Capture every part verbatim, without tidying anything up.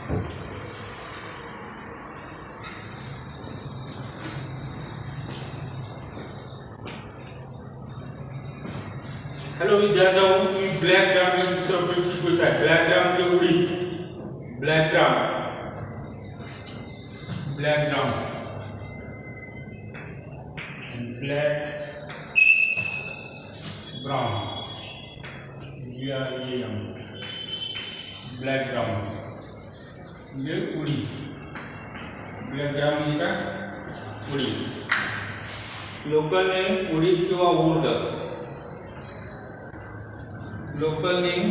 Hello विद्यार्थियों, black gram की subject शिकवत आहे. ब्लॅक ग्राम म्हणजे उडी. Black gram black gram black gram G R A M black gram म्हणजे उडी. ब्लॅक ग्राम म्हणजे काय? उडी. लोकल नेम उडी किंवा उर्द. लोकल नेम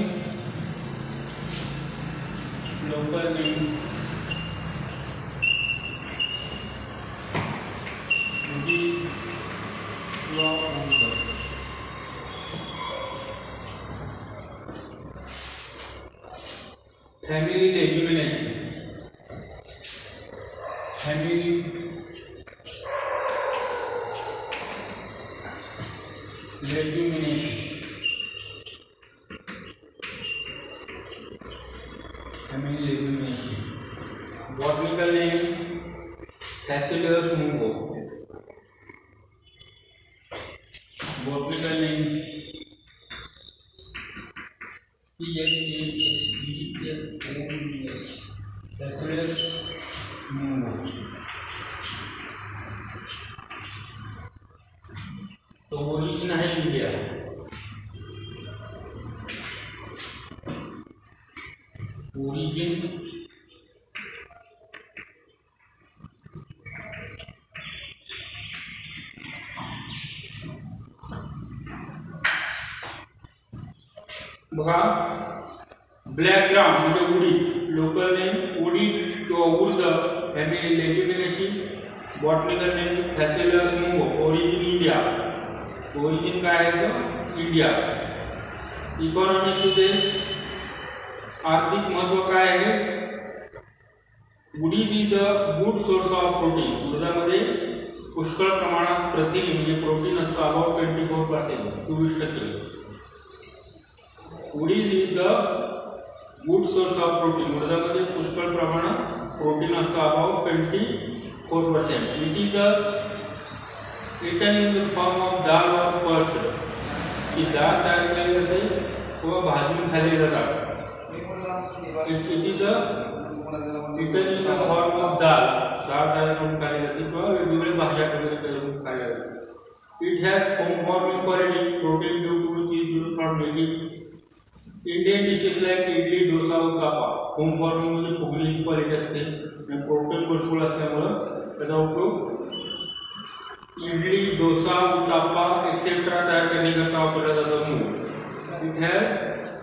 लोकल नेम उडी किंवा उर्द. Family leguminosae. Family leguminosae family leguminosae. Botanical name Phaseolus mungo. Botanical name P H A S E L O U S Phaseolus mungo. तो ओरिजिन है इंडिया. ओरिजिन बघा. Black gram म्हणजे उडी. Local name उडी किंवा उर्द. Family leguminosae. Botanical name Phaseolus mungo. Origin India. Origin काय आहे? इंडिया. इकॉनॉमिक उद्देश. आर्थिक महत्व काय आहे? उडीद is a good source of protein. उडदामध्ये पुष्कळ प्रमाणात प्रथिने म्हणजे प्रोटीन असतं. अबाउट ट्वेंटी फोर पर्सेंट चोवीस टक्के. उडीद is the good source of protein. उडदामध्ये पुष्कळ प्रमाणात प्रोटीन असतं. About twenty four percent. It is a eaten in the form of dal और पर्च. ही डाळ तयार केली जाते किंवा भाजून खाल्ली जातात. It is a eaten in the form of dal. डाळ तयार करून खाल्ली जाते किंवा वेगवेगळ्या भाज्या वगैरे करून खाल्ल्या जातात. It has foam forming quality. Protein due to cheese due from making. Indian dishes like idli, dosa, uttapa. Foam forming म्हणजे फुगलेली क्वालिटी असते आणि प्रोटीन भरपूर असल्यामुळं त्याचा उपयोग इडली, डोसा, उत्तापा एक्सेट्रा तयार करण्याकरता वापरला जातो. It has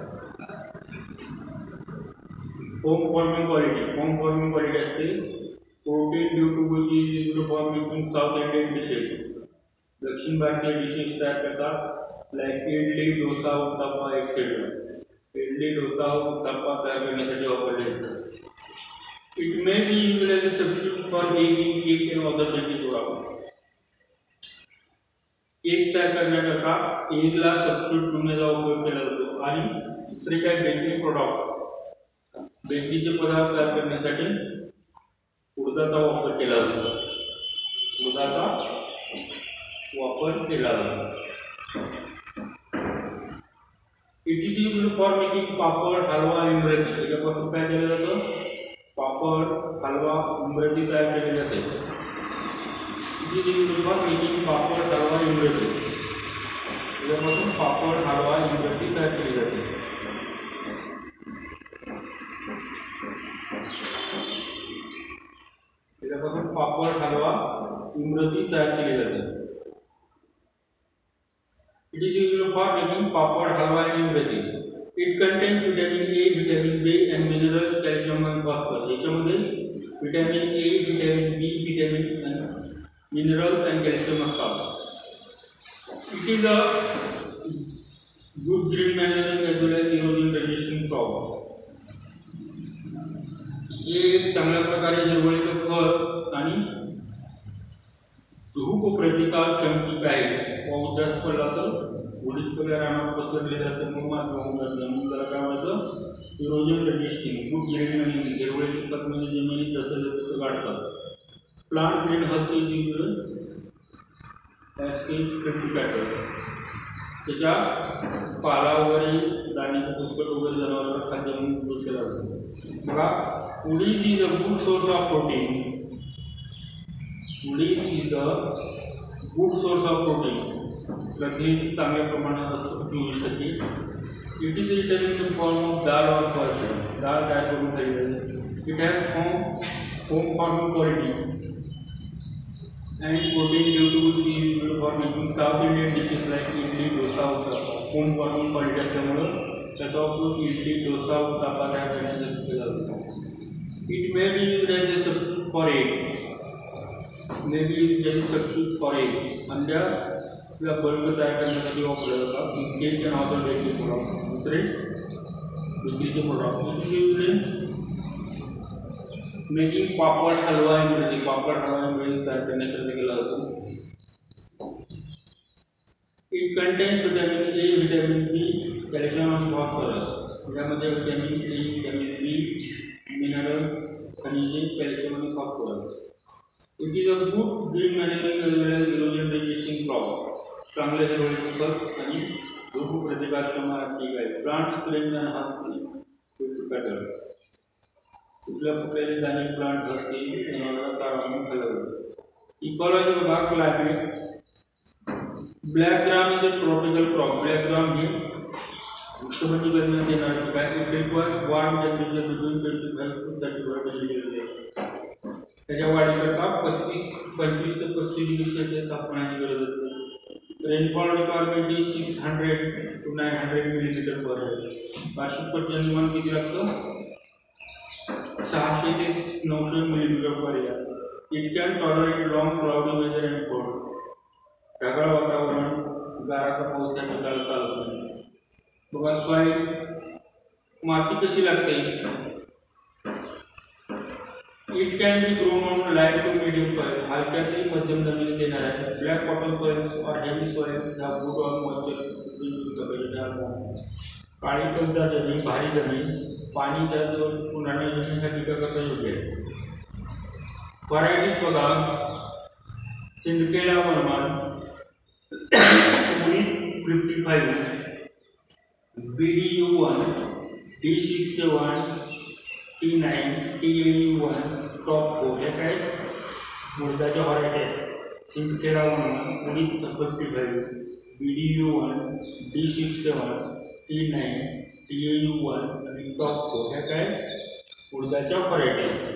foam forming quality. Foam forming quality असते. Protein due to which is used for making south Indian dishes. दक्षिण भारतीय डिशेस तयार करतात लाईक इडली, डोसा, उत्तापा एक्सेट्रा. इडली, डोसा, उत्तापा तयार करण्यासाठी वापरले जातात. It may be used as a substitute for making cake in other dishes. Cake तयार करण्याकरता एगला सबस्टिट्यूट करण्याचा उपयोग केला जातो. आणि दुसरे काय बेकिंग प्रोडक्ट. बेकरीचे पदार्थ तयार करण्यासाठी उडदाचा वापर केला जातो. उडदाचा वापर केला जातो. It is used for making papad, halwa, imarti. याच्यापासून काय केलं जातं? पापड, हलवा, इमरती तयार केले जाते. It is used for making papad, halwa, imarti. याच्यापासून पापड, हलवा, इमरती तयार केली जाते. याच्यापासून पापड, हलवा, इमरती तयार केली जाते. It is used for making papad, halwa and imrati. It contains vitamin A, vitamin B and minerals, calcium and phosphorus. याच्यामध्ये vitamin A, vitamin B, vitamin and minerals and calcium असतात. It is a good green management as well as erosion resistant crop. हे एक चांगल्या प्रकारे हिरवळीचं खत आणि धूप प्रतिकार क्षमती आहे. पाऊस जास्त पडला तर उडीद सगळ्या रानात पसरले जाते. मग मात्र होऊन जातं. मग त्याला काय म्हणायचं? इरोजन रेजिस्टिंग गुड ग्रेन आणि हिरवळीची खत म्हणजे जमिनीत जसं जसं काढतात प्लांट ग्रेन हस्क इज ॲस्केज प्रिंटिकॅटर त्याच्या पाला वगैरे दाण्याचं पुष्कळ वगैरे जनावरांना खाद्य म्हणून उपयोग केला जातो बघा udid is a good source of protein udid is a good source of protein प्रथिन चांगल्या प्रमाणात असतं चोवीस टक्के it is written in the form of dal और पल्स डाळ तयार करून खाल्ली जाते it has home home farming quality and protein due to which is used for making South Indian dishes like idli, dosa, uttappa. Home farming quality असल्यामुळे त्याचा उपयोग इडली डोसा उत्तप्पा तयार करण्यासाठी केला जातो. It may be used as a substitute for egg. May be used as a substitute for egg. अंड्याला bulb तयार करण्यासाठी वापरला जातो. Cake and other bakery products. दुसरे बेकरीचे प्रोडक्ट मेकिंग पापड हलवा इंग्रजी पापड हलवा इंग्रजी तयार करण्यासाठी केला जातो it contains vitamin A vitamin B calcium आणि फॉस्फरस यामध्ये vitamin A vitamin B mineral खनिजे कॅल्शियम आणि phosphorus it is a good green management as well as erosion resisting crop चांगले हिरवळीचे खत आणि रोग प्रतिकारक्षमता आहे प्लांट्स ग्रेन आणि हस्की पॅटर्न कुठल्या कुठल्याही दाणे प्लांट असते जनावरांना चारा खाल्ला जातो इकॉलॉजी बघा climate black gram is a tropical crop black gram हे उष्णकटिबंधीय येणारे पीक आहे it requires warm temperature between twenty five to thirty five degree Celsius त्याच्या वाढीकरता पस्तीस पंचवीस ते पस्तीस डिग्री सेल्सिअस तापमानाची गरज असते rainfall requirement is six hundred to nine hundred millimetre per आहे वार्षिक पर्जन्यमान किती लागतं सहाशे ते नऊशे millimetre per year it can tolerate long cloudy weather and cold ढगाळ वातावरण गाराचा पाऊस या पिकाला चालत नाही बघा सॉईल माती कशी लागते it can be grown on light to medium soil हलक्या ते मध्यम जमिनीत येणार आहे ब्लॅक कॉटन सॉइल्स और हेवी सॉइल्स ह्या गुड ऑन मॉइश्चर काळी कसदार जमीन भारी जमीन पाणी त्याजवळ उन्हाळ्या जमीन ह्या पिकाकरता योग्य आहे व्हरायटीज बघा Sindkheda Varman fifty five B D U one D six one T nine T A U one top four हे काय मुळदाच्या व्हरायटी आहेत सिंदखेडा वर्मन उडीद fifty five B D U one D six one T nine T A U one आणि top four ह्या काय उडदाच्या variety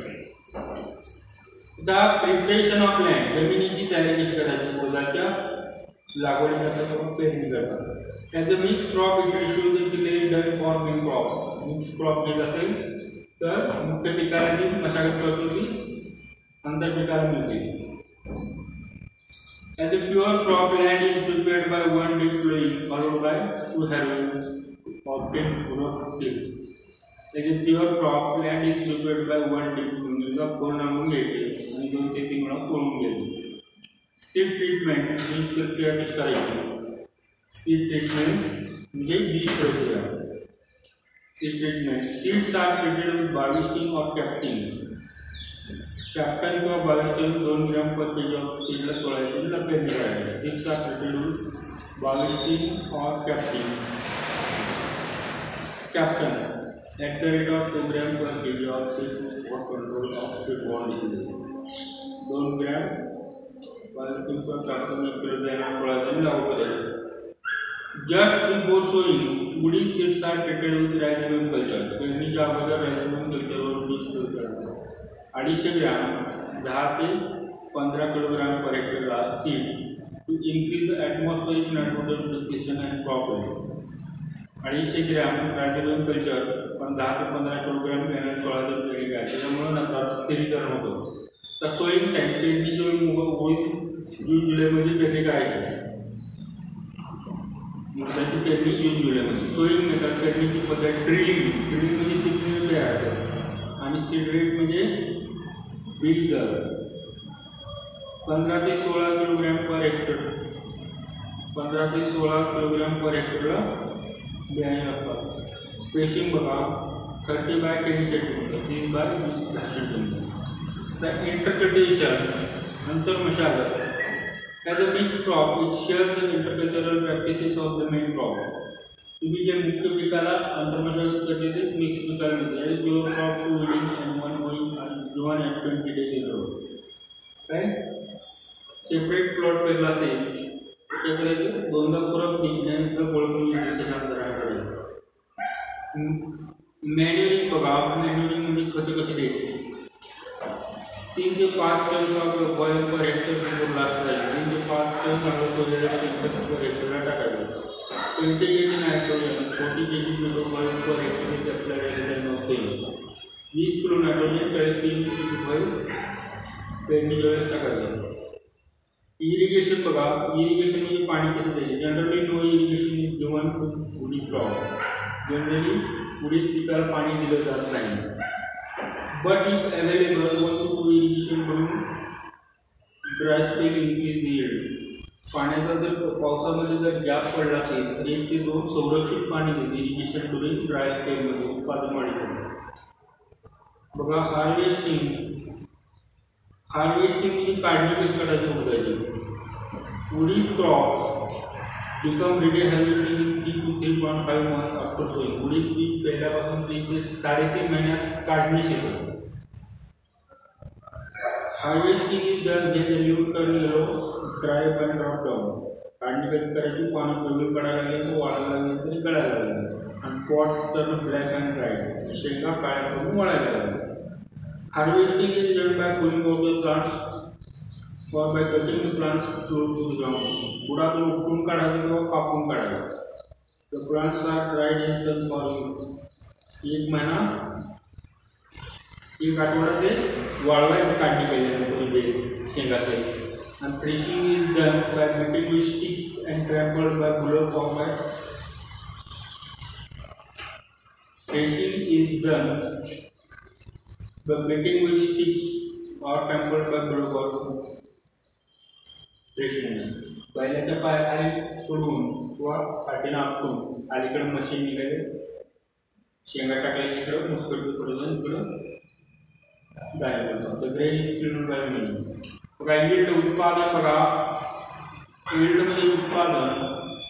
the preparation of land जमिनीची तयारी कशी करायची उडदाच्या लागवडीसाठी किंवा पेरणी करतात as a mix crop it issues clear done for main crop mix crop घेत असेल तर मुख्य पिकाला जी मशागत करतो ती अंतर पिकाला मिळते as a pure crop land is prepared by one deep ploughing followed by two harrowing obtain पूर्व सीड्स त्याचे pure crop land is prepared by one deep फ्लोईंगला फोन आणून घ्यायचे आणि दोन ते तीन वेळा फोडून घ्यायचे सीड ट्रीटमेंट बीज प्रक्रिया कशी करायची सीड ट्रीटमेंट म्हणजे बीज प्रक्रिया seed treatment seeds are treated with Bavistin of captan captan किंवा बाविस्टिंग दोन gram per K G of सीडला तोळायचे तिला पेरणी करायची seeds are treated with Bavistin of captan captan at the rate of two gram per K G of seed for control of seedborne diseases दोन gram Bavistin per captan एक kilogram तोळायचे लागू करायचे just before sowing udid seeds are treated with rhizobium culture पेरणीच्या अगोदर राइझोबियम कल्चरवर बीज प्रयोग करायचे अडीचशे ग्रॅम दहा ते पंधरा किलोग्राम पर हेक्टरला seed to increase the atmospheric nitrogen fixation and crop weight अडीचशे ग्रॅम राइझोबियम कल्चर पण दहा ते पंधरा किलोग्राम घेण्यात सोळाशे पेरणी आहे त्याच्यामुळे नंतर स्थिरीकरण होतं तर सोईंग टाईम पेरणी जो होईल जून जुलैमध्ये पेरणी करायची त्याची पेरणी जून जुलैमध्ये सोईंग मेथड पेरणीची पद्धत ड्रिलिंग ड्रिलिंग म्हणजे पिकनिक तयार आणि सीड रेट म्हणजे बीज दर पंधरा ते सोळा किलोग्रॅम पर हेक्टर पंधरा ते सोळा किलोग्रॅम पर हेक्टरला बियाणे लागतात स्पेसिंग बघा thirty by ten centimeter, this by ten centimeter. The intercultivation, antarmashaghat, as a mixed crop, it shares the intercultural practices of the main crop. तुम्ही जे मुख्य पिकाला अंतर्मशागत करते ते मिक्स पिकाला म्हणतात. Pure crop two weeding and one hoeing and one and twenty days in row. काय separate plot पेरला असेल त्याच्याकडे दोनदा खुरप त्यानंतर कोळपून दुसऱ्या अंतराकडे. मॅन्युअरिंग बघा. मॅन्युअरिंग म्हणजे खते कशी द्यायची. तीन ते पाच टन बॉयल पर हेक्टर लास्ट झाली. तीन ते पाच टन चांगलं कोरलेलं शेणखत पर हेक्टरला टाकायचं. Twenty K G nitrogen, forty K G बॉयल पर हेक्टर आपल्याला नव्हते. वीस किलो नायट्रोजन, चाळीस के जी बॉयल पेरणी ज्यावेळेस टाकायचं. इरिगेशन बघा. इरिगेशन म्हणजे पाणी कसं द्यायचं. Generally no irrigation is given to udid crop. Generally उडीद पिकाला पाणी दिलं जात नाही. But if available one two two irrigation करून ड्राय स्पेल इन्क्रीज यील्ड. पाण्याचा जर पावसामध्ये जर गॅप पडला असेल तर एक ते दोन संरक्षित पाणी देते इरिगेशन करून ड्राय स्पेलमध्ये उत्पादन वाढीसाठी. बघा हार्वेस्टिंग. हार्वेस्टिंग म्हणजे काढणी कशी करायची बघायची. Udid crop become ready harvesting in three to three point five months after sowing. उडीद पीक पहिल्यापासून तीन ते साडेतीन महिन्यात काढणीस येतं. Harvesting is done when the leaf turn yellow, dry up and drop down. काढणी कधी करायची. पानं कमी पडायला लागले तर वाळायला लागले तरी गळायला लागले. आणि pods turn black and dry. शेंगा काळ्या करून वाळायला लागले. Harvesting is done by pulling out the plants or by cutting the plants close to the ground. बुडातून उपटून काढायचं किंवा कापून काढायचं. The plants are dried in sun for एक महिना एक आठवडा ते वाळवायचं काढणी केल्यानंतर बे शेंगाचं. आणि threshing is done by beating with sticks and trampled by bullock form by. Threshing is done by beating with sticks और trampled by bullock form. Threshing बैलाच्या पायाखाली पडून किंवा पाठीनं आपटून अलीकडे मशीन निघाले. शेंगा टाकल्या इकडं मुसकट पडून इकडं गायला जातो. The grain is clean by me. बघा यील्ड उत्पादन. बघा यील्ड म्हणजे उत्पादन.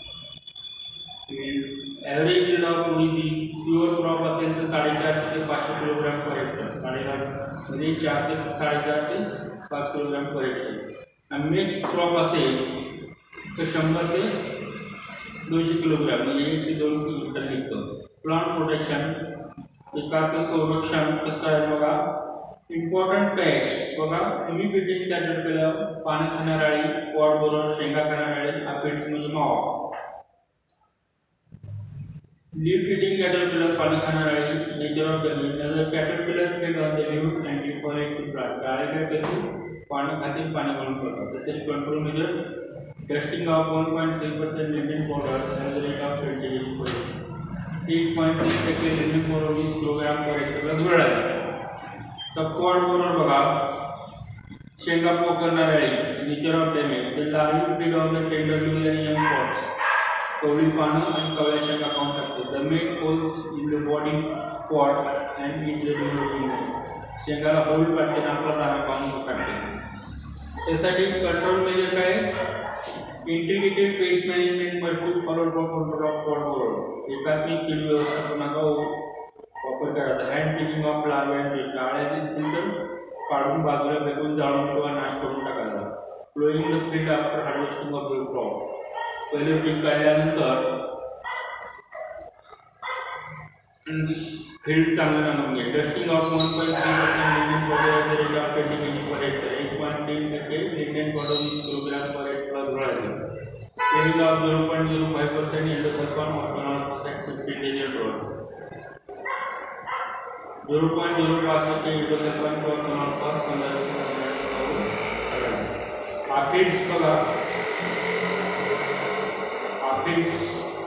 Average yield of udid pure crop असेल तर साडेचारशे ते पाचशे किलोग्राम पर हेक्टर. साडेचार म्हणजे चार ते साडेचार ते पाच किलोग्राम पर हेक्टर. आणि मिक्स्ड क्रॉप असेल तर शंभर ते दोनशे किलोग्राम म्हणजे एक ते दोन किलोमीटर निघतं. Plant protection. पिकाचं संरक्षण कसं करायचं बघा. इम्पॉर्टंट पेस्ट बघा. तुम्ही पिटिंग कॅटर केल्यावर पाणी खाणाऱ्या अळी, पॉट बोरर, शेंगा खाणाऱ्या अळी, अपिड्स म्हणजे मावा. लीफ इटिंग कॅटरपिलर, पाणी खाणाऱ्या अळी, nature of damage. Caterpillar fed on the leaf and defoliate plant. अळी काय करते. पाणी खाते, पाणी घालून करतात. तसेच control measure. Dusting of one point three percent lindane powder and the rate of twenty एक पॉईंट तीस टक्के लिमिटिंग पावडर वीस किलोग्राम पर हेक्टरला धुळायला. तर पॉट बोरर बघा. शेंगा पोकरणाऱ्या अळी, नेचर ऑफ डॅमेज. द लार्विंग feed on the tender leaves and young pots. कवळी पानं आणि कवळ्या शेंगा खाऊन टाकते. The make holes in the body pod and eat the developing. शेंगाला होल पाडते आणि आपला दाणा पाहून काढते. त्यासाठी कंट्रोल मेजर काय. Integrated pest management multi followed for control of pod borer. एकात्मिक कीड व्यवस्थापनाचा वापर करायचा. Hand picking of larva and pest. आळ्या दिसतील तर काढून बाजूला फेकून जाळून किंवा नाश करून टाकायचा. Ploughing the field after harvesting of the crop. पहिले पीक काढल्यानंतर फील्ड चांगलं नांगरून घ्या. Dusting of one point three percent lindane powder rate of twenty KG per hectare. एक पॉईंट तीन टक्के लिंडेन पावडर वीस किलोग्राम पर हेक्टरला धुळायचं. Spraying of zero point zero five percent endosulfan ऑर्गनॉल percent fifteen days in row. झिरो point झिरो पाच टक्के एंडोसल्फान ऑर्गनॉल पर पंधरा आफिड्स बघा. आफिड्स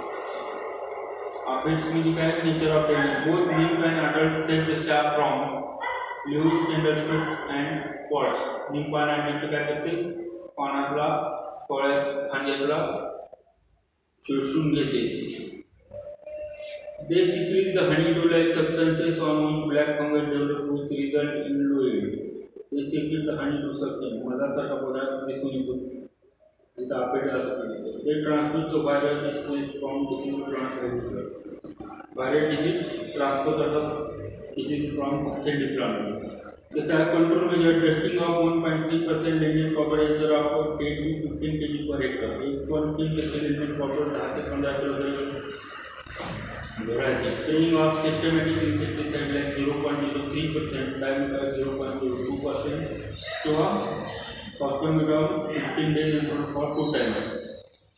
Aphids म्हणजे काय. Nature of damage. Both leaf and adult set the sharp from leaves, tender shoots and pods. Neem पान आणि काय करते. पानातला फळ्या खांद्यातला शोषून घेते. They secrete the honeydew-like substances on which black fungus develop, which result in fluid. They secrete the honeydew substance. मधासारखा पदार्थ दिसून येतो. जिथे आपले असते. They transmit the viral disease from the plant. Viral disease transfer the disease from healthy plant. The cell control measure testing of one point three percent linear coverage of ten to fifteen kilograms per hectare. एक point तीन percent linear coverage दहा ते पंधरा किलोग्राम. Spraying of systematic insecticide like zero point zero three percent, dimethyl zero point zero two percent. So, phosphomidone fifteen days interval for two times.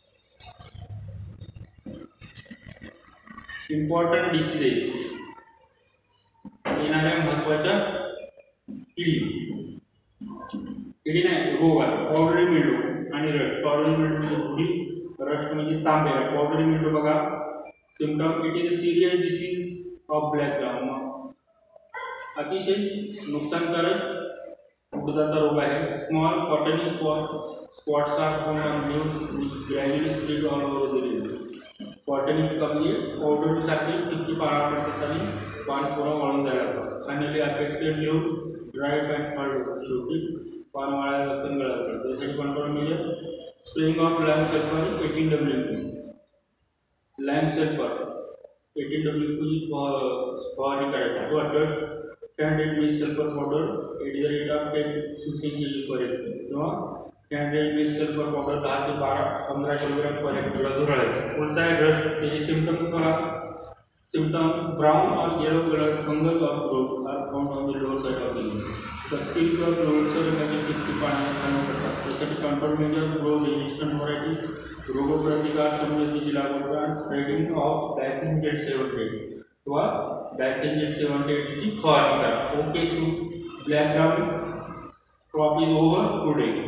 Important diseases. येणाऱ्या महत्त्वाच्या किडी किडी नाही रोग आहे. पावडरी मिल्ड्यू आणि रस्ट. पावडरी मिल्ड्यू म्हणजे थोडी, रस्ट म्हणजे तांबे. पावडरी मिल्ड्यू बघा symptom, it is a serious disease of black gram. अतिशय नुकसानकारक उडदाचा रोग आहे. Small cottony spot spots are form on leaves which gradually spread all over the leaves. Cottony कमी पावडरीसाठी टिक्की पाळा पडतात आणि पान पुरा वाळून जायला लागतात. फायनली अफेक्टेड लीव ड्राय पॅक पाळलं होतं. शेवटी पान वाळायला लागतं, गळायला. त्यासाठी कंट्रोल म्हणजे spraying of lamp sulphur eighteen W P. Lamp sulphur eighteen W P फवारणी करायची. तो dust hundred milli sulphur powder at the rate of ten fifteen K G per hectare किंवा हंड्रेड मिली सल्फर पावडर दहा ते बारा पंधरा kilogram per हेक्टरला धुरायचं. कोणता आहे डस्ट, त्याचे सिम्पटम्स बघा. सिम्पटम ब्राउन और येलो कलर फंगल और growth are found on the lower side of the leaf. प्रत्येक लोअर रंगाची टिक्की पाण्यात खाणं करतात. त्यासाठी control measure grow resistant variety, रोगप्रतिकार क्षमतेची लागवड आणि spreading of Dithane Z seventy eight किंवा डायथेनजेट सेव्हन्टी एटची फवारणी करा. Okay, so black gram crop is over today.